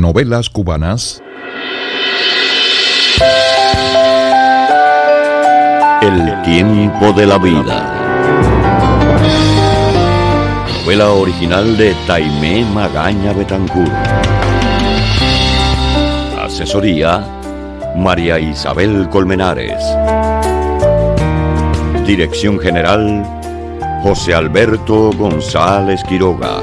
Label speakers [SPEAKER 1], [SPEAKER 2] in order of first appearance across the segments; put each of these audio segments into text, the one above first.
[SPEAKER 1] Novelas cubanas.
[SPEAKER 2] El tiempo de la vida. Novela original de Taimé Magaña Betancur. Asesoría: María Isabel Colmenares. Dirección general: José Alberto González Quiroga.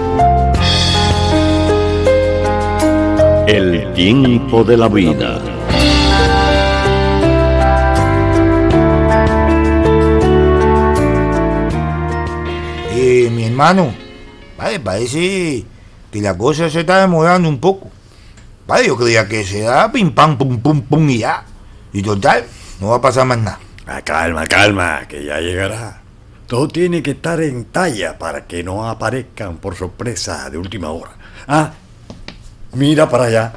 [SPEAKER 2] El tiempo de la vida.
[SPEAKER 3] Mi hermano, vale, parece que la cosa se está demorando un poco. Vale, yo creía que se da pim pam pum pum pum y ya. Y total, no va a pasar más nada.
[SPEAKER 4] Calma, que ya llegará. Todo tiene que estar en talla para que no aparezcan por sorpresa de última hora. Mira para allá.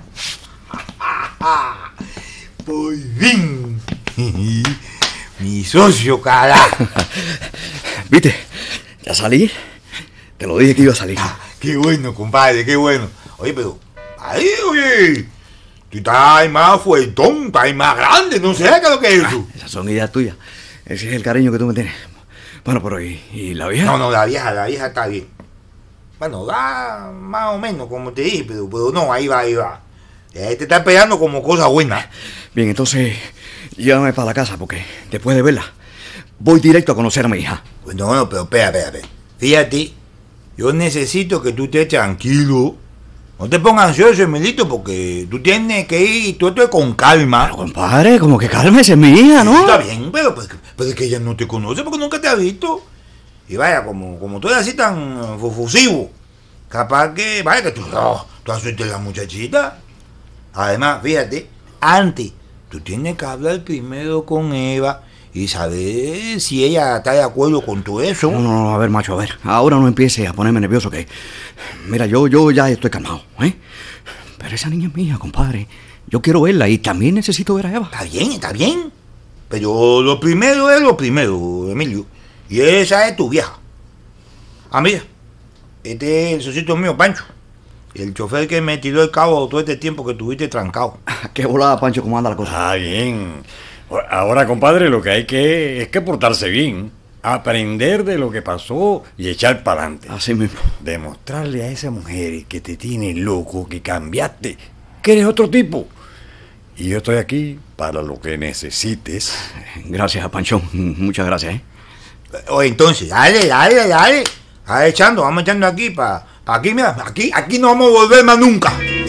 [SPEAKER 3] Por fin. Mi socio, carajo.
[SPEAKER 4] ¿Viste? Ya salí. Te lo dije que iba a salir.
[SPEAKER 3] Qué bueno, compadre, qué bueno. Oye, pero, oye, tú estás más fuertón, estás más grande, no sé qué es lo que es eso.
[SPEAKER 4] Esas son ideas tuyas. Ese es el cariño que tú me tienes. Bueno, pero ¿y la vieja?
[SPEAKER 3] No, la vieja está bien. Bueno, da más o menos, como te dije, pero no, ahí va. Te está esperando como cosa buena.
[SPEAKER 4] Bien, entonces, llévame para la casa, porque después de verla, voy directo a conocer a mi hija.
[SPEAKER 3] Bueno, pero espera. Fíjate, yo necesito que tú estés tranquilo. No te pongas ansioso, Emilito, porque tú tienes que ir todo esto con calma.
[SPEAKER 4] Pero, compadre, como que cálmese, es mi hija, ¿no?
[SPEAKER 3] Está bien, pero es que ella no te conoce porque nunca te ha visto. Y vaya, como tú eres así tan fusivo, capaz que, vaya, que tú asustes a la muchachita. Además, fíjate, antes, tú tienes que hablar primero con Eva y saber si ella está de acuerdo con todo eso.
[SPEAKER 4] No, a ver, macho, a ver. Ahora no empiece a ponerme nervioso, que... Mira, yo ya estoy calmado, ¿eh? Pero esa niña es mía, compadre. Yo quiero verla y también necesito ver a Eva.
[SPEAKER 3] Está bien. Pero lo primero es lo primero, Emilio. Y esa es tu vieja. Mira, este es el socito mío, Pancho. El chofer que me tiró el cabo todo este tiempo que estuviste trancado.
[SPEAKER 4] Qué volada, Pancho, cómo anda la cosa.
[SPEAKER 5] Bien. Ahora, compadre, lo que hay es que portarse bien, aprender de lo que pasó y echar para adelante.
[SPEAKER 4] Así mismo.
[SPEAKER 5] Demostrarle a esa mujer que te tiene loco, que cambiaste, que eres otro tipo. Y yo estoy aquí para lo que necesites.
[SPEAKER 4] Gracias, Pancho. Muchas gracias, ¿eh?
[SPEAKER 3] Oye, entonces, dale. Vamos echando aquí para aquí, mira, aquí no vamos a volver más nunca.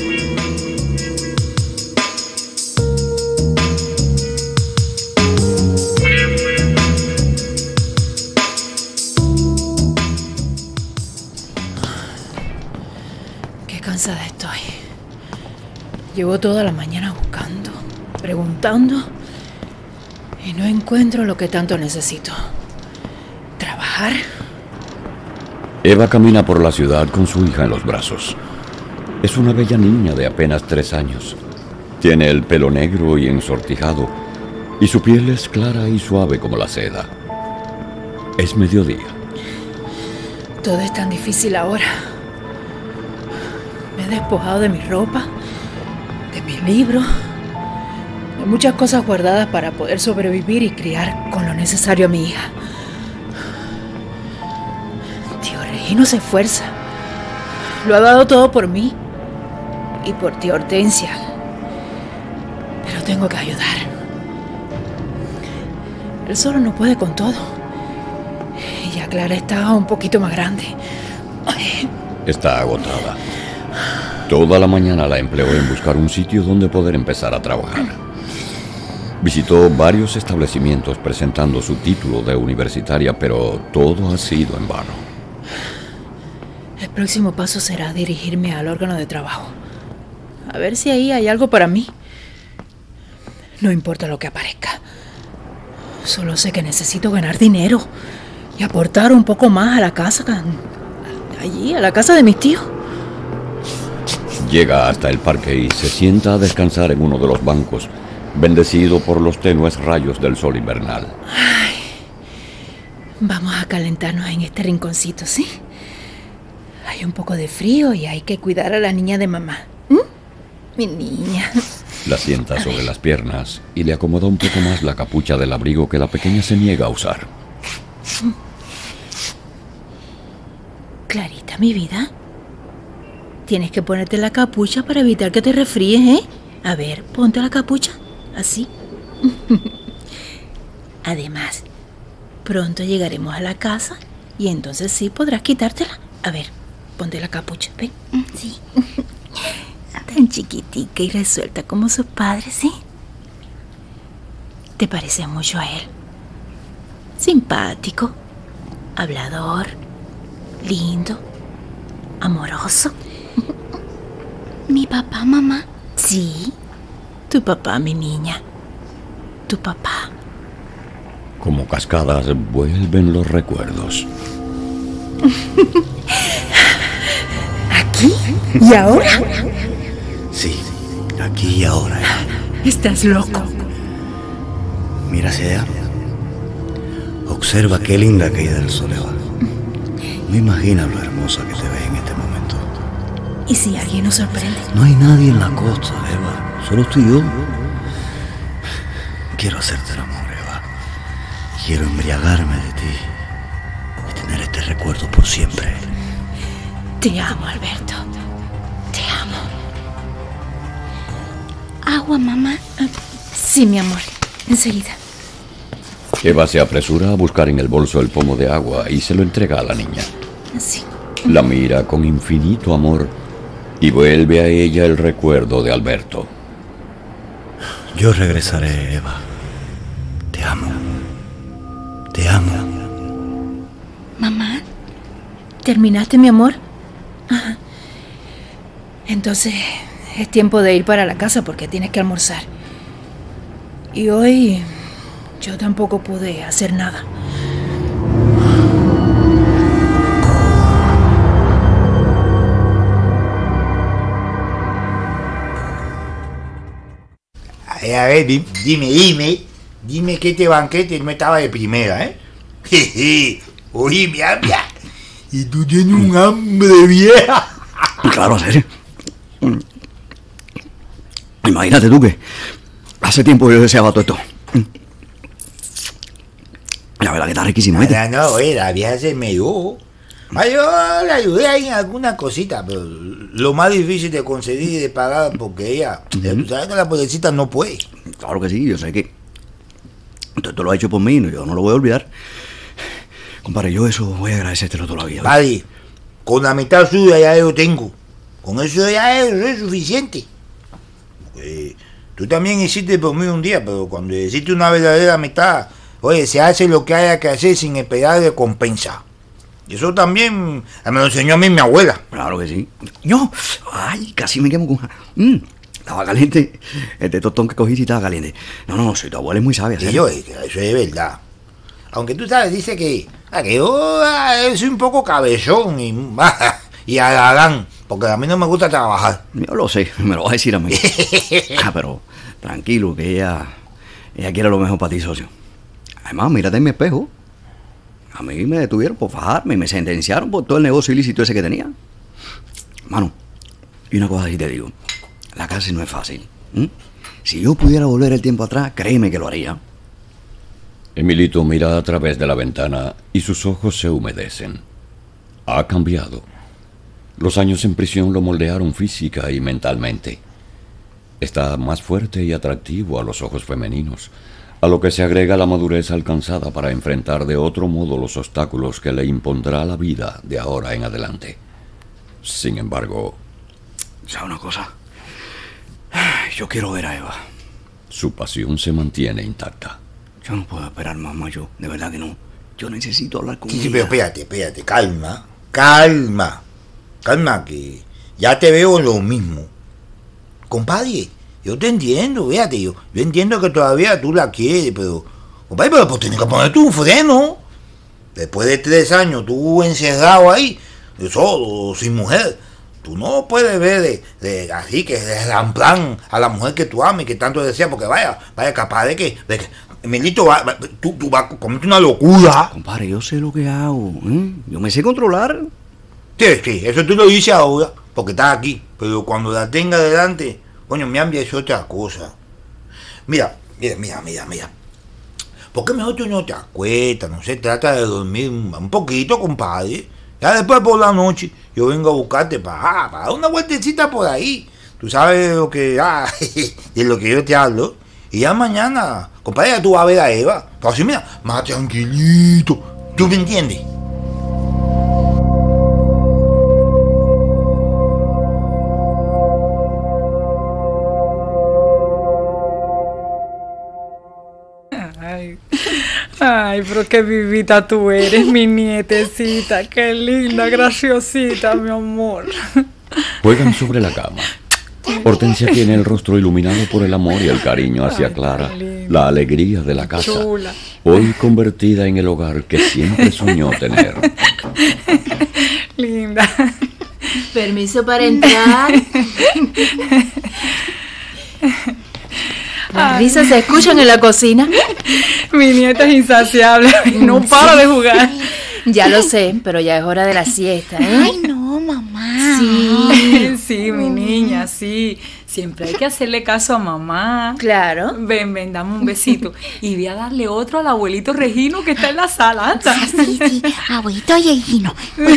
[SPEAKER 6] Qué cansada estoy. Llevo toda la mañana buscando, preguntando y no encuentro lo que tanto necesito. ¿Trabajar?
[SPEAKER 2] Eva camina por la ciudad con su hija en los brazos. Es una bella niña de apenas 3 años. Tiene el pelo negro y ensortijado, y su piel es clara y suave como la seda. Es mediodía.
[SPEAKER 6] Todo es tan difícil ahora. Me he despojado de mi ropa, de mis libros, de muchas cosas guardadas para poder sobrevivir y criar con lo necesario a mi hija. Tío Regino se esfuerza. Lo ha dado todo por mí y por tía Hortensia. Pero tengo que ayudar. Él solo no puede con todo. Y ya Clara está un poquito más grande.
[SPEAKER 2] Está agotada. Toda la mañana la empleó en buscar un sitio donde poder empezar a trabajar. Visitó varios establecimientos presentando su título de universitaria, pero todo ha sido en vano.
[SPEAKER 6] El próximo paso será dirigirme al órgano de trabajo. A ver si ahí hay algo para mí. No importa lo que aparezca. Solo sé que necesito ganar dinero y aportar un poco más a la casa, allí, a la casa de mis tíos.
[SPEAKER 2] Llega hasta el parque y se sienta a descansar en uno de los bancos, bendecido por los tenues rayos del sol invernal.
[SPEAKER 6] Vamos a calentarnos en este rinconcito, ¿sí? Hay un poco de frío y hay que cuidar a la niña de mamá. Mi niña.
[SPEAKER 2] La sienta sobre las piernas y le acomoda un poco más la capucha del abrigo que la pequeña se niega a usar.
[SPEAKER 6] Clarita, mi vida. Tienes que ponerte la capucha para evitar que te resfríes, ¿eh? A ver, ponte la capucha. Así. Además, pronto llegaremos a la casa y entonces sí podrás quitártela. A ver, ponte la capucha, ven. Sí. Tan chiquitica y resuelta como sus padres, ¿sí? Te pareces mucho a él. Simpático, hablador, lindo, amoroso.
[SPEAKER 1] ¿Mi papá, mamá?
[SPEAKER 6] Sí, tu papá, mi niña. Tu papá.
[SPEAKER 2] Como cascadas vuelven los recuerdos.
[SPEAKER 6] ¿Aquí? ¿Y ahora?
[SPEAKER 5] Sí, aquí y ahora.
[SPEAKER 6] Estás loco.
[SPEAKER 5] Mira hacia allá. Observa qué linda caída del sol, Eva. No imaginas lo hermosa que te ves en este momento.
[SPEAKER 6] ¿Y si alguien nos sorprende?
[SPEAKER 5] No hay nadie en la costa, Eva. Solo tú y yo. Quiero hacerte el amor, Eva. Quiero embriagarme de ti y tener este recuerdo por siempre.
[SPEAKER 6] Te amo, Alberto. Te amo.
[SPEAKER 1] ¿Agua, mamá?
[SPEAKER 6] Sí, mi amor. Enseguida.
[SPEAKER 2] Eva se apresura a buscar en el bolso el pomo de agua y se lo entrega a la niña.
[SPEAKER 6] Sí.
[SPEAKER 2] La mira con infinito amor y vuelve a ella el recuerdo de Alberto.
[SPEAKER 5] Yo regresaré, Eva. Te amo. Te amo.
[SPEAKER 1] ¿Mamá?
[SPEAKER 6] ¿Terminaste, mi amor? Ajá. Entonces es tiempo de ir para la casa porque tienes que almorzar. Y hoy yo tampoco pude hacer nada.
[SPEAKER 3] A ver, dime que este banquete no estaba de primera, ¿eh? Jeje, oye, mira. Y tú tienes un hambre vieja.
[SPEAKER 5] Claro, serio. Imagínate tú que hace tiempo yo deseaba todo esto. La verdad que está riquísimo, ¿eh?
[SPEAKER 3] No, oye, la vieja se me dio. Yo le ayudé ahí en alguna cosita, pero lo más difícil de conseguir y de pagar porque ella, tú sabes que la pobrecita no puede.
[SPEAKER 5] Claro que sí, yo sé que esto lo ha hecho por mí, yo no lo voy a olvidar. Compadre, yo eso voy a agradecértelo toda la vida.
[SPEAKER 3] Padre, con la mitad suya ya yo tengo. Con eso ya es suficiente. Tú también hiciste por mí un día, pero cuando hiciste una verdadera amistad, oye, se hace lo que haya que hacer sin esperar recompensa. Y eso también me lo enseñó a mí mi abuela.
[SPEAKER 5] Claro que sí. Yo, ay, casi me quemo con... Estaba caliente. Este tostón que cogiste estaba caliente. No, si tu abuela es muy sabia.
[SPEAKER 3] Y yo, eso es verdad. Aunque tú sabes, dice que yo soy un poco cabezón y halagán, porque a mí no me gusta trabajar.
[SPEAKER 5] Yo lo sé, me lo vas a decir a mí. Pero tranquilo, que ella quiere lo mejor para ti, socio. Además, mírate en mi espejo. A mí me detuvieron por fajarme y me sentenciaron por todo el negocio ilícito ese que tenía. Mano, y una cosa así te digo. La cárcel no es fácil. Si yo pudiera volver el tiempo atrás, créeme que lo haría.
[SPEAKER 2] Emilito mira a través de la ventana y sus ojos se humedecen. Ha cambiado. Los años en prisión lo moldearon física y mentalmente. Está más fuerte y atractivo a los ojos femeninos, a lo que se agrega la madurez alcanzada para enfrentar de otro modo los obstáculos que le impondrá la vida de ahora en adelante. Sin embargo...
[SPEAKER 5] ¿Sabes una cosa? Yo quiero ver a Eva.
[SPEAKER 2] Su pasión se mantiene intacta.
[SPEAKER 5] Yo no puedo esperar más, Mayo. De verdad que no. Yo necesito hablar con ella.
[SPEAKER 3] Sí, pero espérate, calma, que ya te veo lo mismo. Compadre, yo te entiendo, fíjate, yo entiendo que todavía tú la quieres, pero, compadre, pero pues tienes que ponerte un freno. Después de 3 años, tú encerrado ahí, solo, sin mujer, tú no puedes ver así que en plan a la mujer que tú amas y que tanto deseas, porque vaya capaz de que Emilito, tú vas a comerte una locura.
[SPEAKER 5] Compadre, yo sé lo que hago, yo me sé controlar.
[SPEAKER 3] Sí, eso tú lo dices ahora, porque estás aquí, pero cuando la tenga delante, Coño, mi ambia es otra cosa. Mira. ¿Por qué mejor tú no te acuestas? No sé, trata de dormir un poquito, compadre. Ya después por la noche yo vengo a buscarte para dar una vueltecita por ahí. Tú sabes lo que, de lo que yo te hablo. Y ya mañana, compadre, ya tú vas a ver a Eva. Pero así, mira, más tranquilito. ¿Tú me entiendes?
[SPEAKER 6] Ay, pero qué vivita tú eres, mi nietecita. Qué linda, graciosita, mi amor.
[SPEAKER 2] Juegan sobre la cama. Hortensia tiene el rostro iluminado por el amor y el cariño hacia Clara, la alegría de la casa,
[SPEAKER 6] Chula.
[SPEAKER 2] hoy convertida en el hogar que siempre soñó tener.
[SPEAKER 6] Linda.
[SPEAKER 7] Permiso para entrar. Las risas se escuchan en la cocina.
[SPEAKER 6] Mi nieta es insaciable y no para de jugar.
[SPEAKER 7] Ya lo sé, pero ya es hora de la siesta, ¿eh?
[SPEAKER 1] Ay, no, mamá.
[SPEAKER 7] Sí,
[SPEAKER 6] Sí, mi niña, sí. Siempre hay que hacerle caso a mamá.
[SPEAKER 7] claro.
[SPEAKER 6] Ven, dame un besito. Y voy a darle otro al abuelito Regino que está en la sala. Anda.
[SPEAKER 1] Sí, abuelito Yeyino.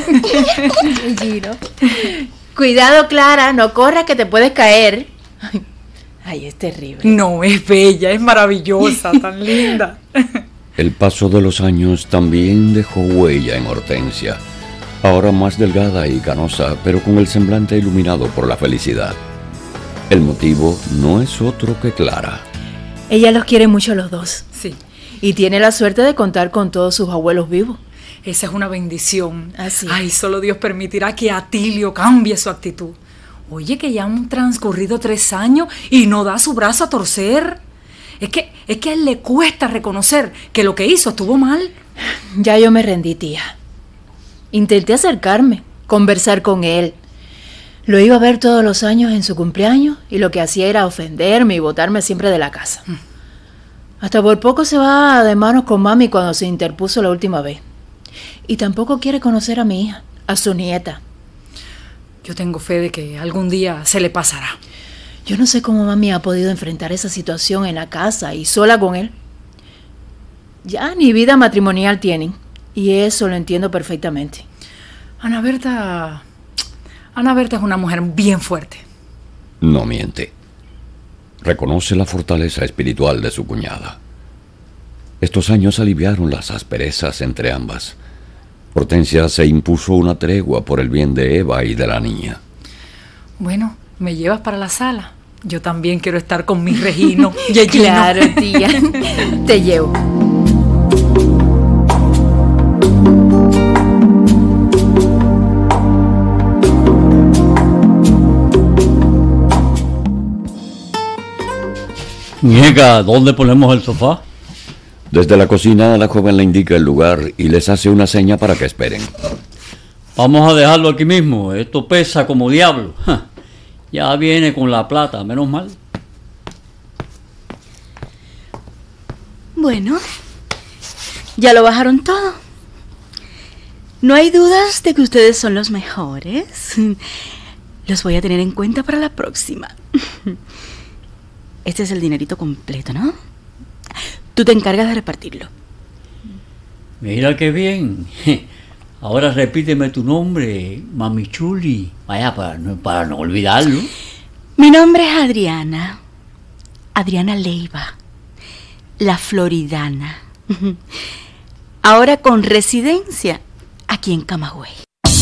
[SPEAKER 7] Giro. Cuidado, Clara, no corras que te puedes caer. Ay, es terrible.
[SPEAKER 6] No, es bella, es maravillosa, tan linda.
[SPEAKER 2] El paso de los años también dejó huella en Hortensia, ahora más delgada y canosa, pero con el semblante iluminado por la felicidad. El motivo no es otro que Clara.
[SPEAKER 7] Ella los quiere mucho a los dos.
[SPEAKER 6] Sí,
[SPEAKER 7] Y tiene la suerte de contar con todos sus abuelos vivos.
[SPEAKER 6] esa es una bendición.
[SPEAKER 7] Así.
[SPEAKER 6] Ay, solo Dios permitirá que Atilio cambie su actitud. Oye, que ya han transcurrido 3 años y no da su brazo a torcer. Es que a él le cuesta reconocer que lo que hizo estuvo mal.
[SPEAKER 7] Ya yo me rendí, tía. Intenté acercarme, conversar con él. Lo iba a ver todos los años en su cumpleaños y lo que hacía era ofenderme y botarme siempre de la casa. Hasta por poco se va de manos con mami cuando se interpuso la última vez. Y tampoco quiere conocer a mi hija, a su nieta.
[SPEAKER 6] Yo tengo fe de que algún día se le pasará.
[SPEAKER 7] Yo no sé cómo mami ha podido enfrentar esa situación en la casa y sola con él. Ya ni vida matrimonial tienen, y eso lo entiendo perfectamente.
[SPEAKER 6] Ana Berta es una mujer bien fuerte.
[SPEAKER 2] No miente. Reconoce la fortaleza espiritual de su cuñada. Estos años aliviaron las asperezas entre ambas. Hortensia se impuso una tregua por el bien de Eva y de la niña.
[SPEAKER 6] Bueno, ¿me llevas para la sala? Yo también quiero estar con mi Regino. Yeyino.
[SPEAKER 7] Claro, tía. Te llevo.
[SPEAKER 8] Niega, ¿dónde ponemos el sofá?
[SPEAKER 2] Desde la cocina, la joven le indica el lugar y les hace una seña para que esperen.
[SPEAKER 8] Vamos a dejarlo aquí mismo. Esto pesa como diablo. Ja, ya viene con la plata, menos mal.
[SPEAKER 1] Bueno, ya lo bajaron todo. No hay dudas de que ustedes son los mejores. Los voy a tener en cuenta para la próxima. Este es el dinerito completo, ¿no? Tú te encargas de repartirlo.
[SPEAKER 8] Mira qué bien. Ahora repíteme tu nombre, Mami Chuli. Vaya, para no olvidarlo.
[SPEAKER 1] Mi nombre es Adriana. Adriana Leiva. La Floridana. Ahora con residencia aquí en Camagüey.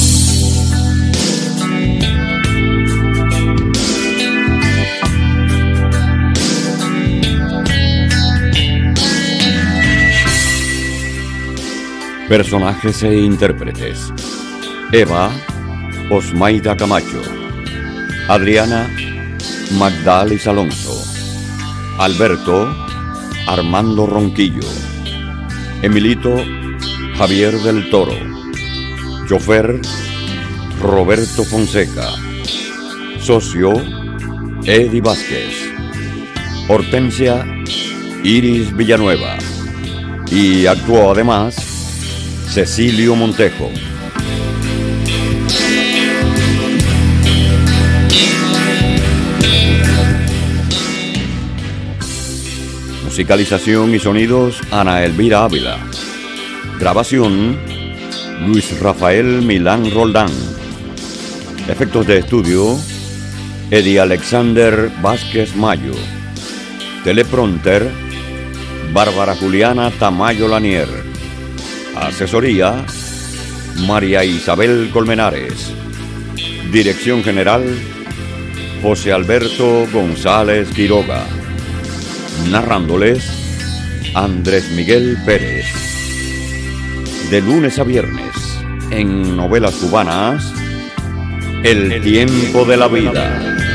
[SPEAKER 2] Personajes e intérpretes: Eva, Osmaida Camacho; Adriana, Magdalis Alonso; Alberto, Armando Ronquillo; Emilito, Javier del Toro; chofer, Roberto Fonseca; socio, Eddie Vázquez; Hortensia, Iris Villanueva; y actuó además Cecilio Montejo. Musicalización y sonidos, Ana Elvira Ávila. Grabación, Luis Rafael Milán Roldán. Efectos de estudio, Eddie Alexander Vázquez Mayo. Teleprompter, Bárbara Juliana Tamayo Lanier. Asesoría, María Isabel Colmenares. Dirección General, José Alberto González Quiroga. Narrándoles, Andrés Miguel Pérez. De lunes a viernes, en Novelas Cubanas, El tiempo de la vida.